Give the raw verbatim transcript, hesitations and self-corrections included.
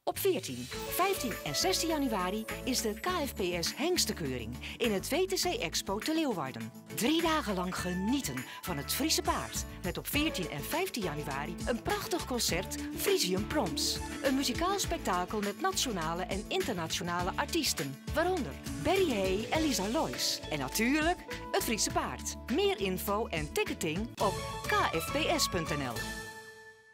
Op veertien, vijftien en zestien januari is de K F P S Hengstenkeuring in het W T C Expo te Leeuwarden. Drie dagen lang genieten van het Friese paard. Met op veertien en vijftien januari een prachtig concert Frisium Proms. Een muzikaal spektakel met nationale en internationale artiesten. Waaronder Barry Hay en Lisa Lois. En natuurlijk het Friese paard. Meer info en ticketing op k f p s punt n l.